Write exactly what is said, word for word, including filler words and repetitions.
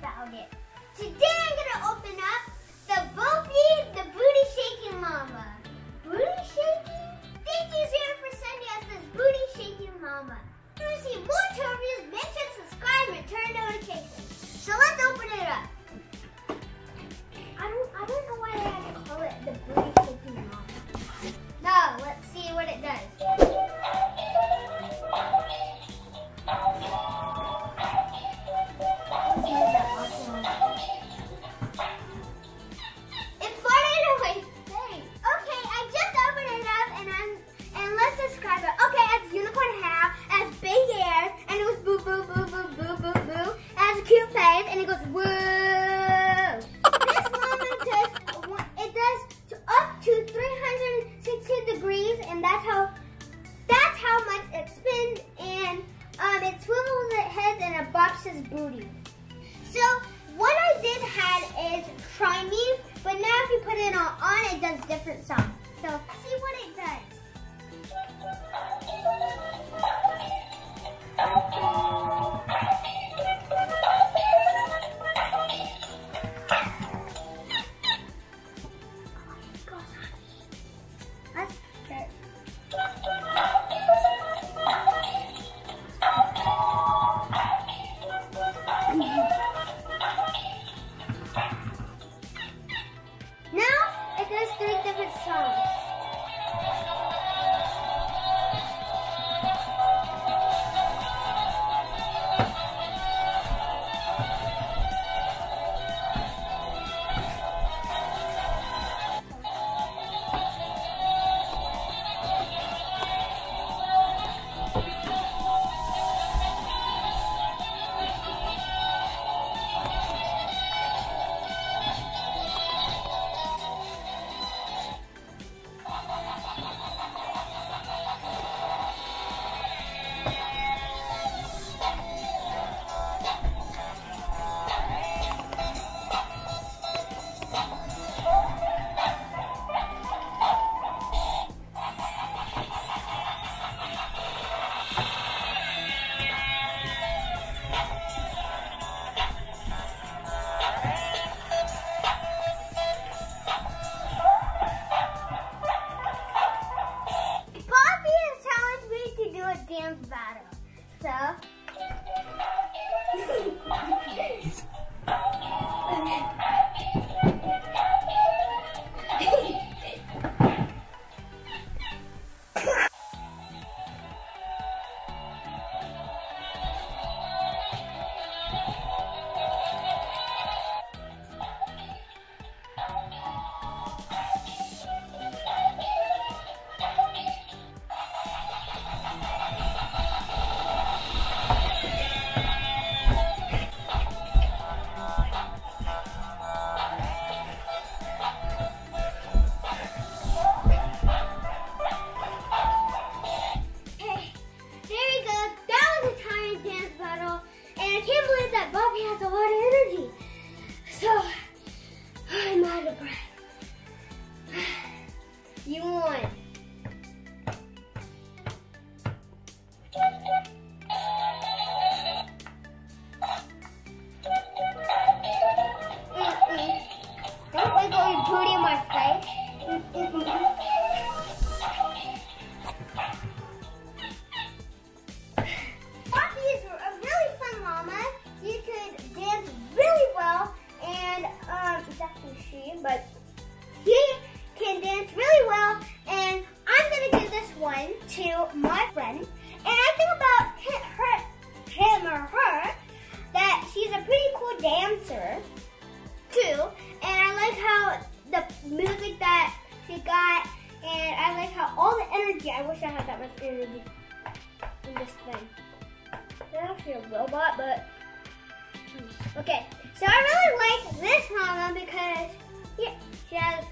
about it. Today I'm gonna open up the Boppi The Booty Shaking Llama. Booty shaking? Thank you, Zuru, for sending us this Booty Shaking Llama. If you want to see more toy reviews, make sure to subscribe and turn notifications. So let's open it up. I don't, I don't know why they had to call it the Booty Shaking Llama. No, let's see what it does. It farted away. Dang. Okay, I just opened it up and I'm and let's describe it. Okay, it has unicorn hair, it has big ears, and it was boo boo boo boo boo boo boo. It has a cute face and it goes woo. This llama does it does to up to three hundred sixty degrees, and that's how that's how much it spins, and um it swivels its head and it bops its booty. So what I did had is try me, but now if you put it on, on it does different sounds. So let's see what it does. Let's start. Now it does three different songs. Dance battle. So Boppi has a lot of energy, so I'm out of breath. You won. Mm-mm. Don't wiggle your booty in my face. Mm-mm. But he can dance really well, and I'm gonna give this one to my friend. And I think about him, her, him or her that she's a pretty cool dancer too. And I like how the music that she got, and I like how all the energy. I wish I had that much energy in this thing. It's actually a robot, but okay. So I really like this llama because yeah, she has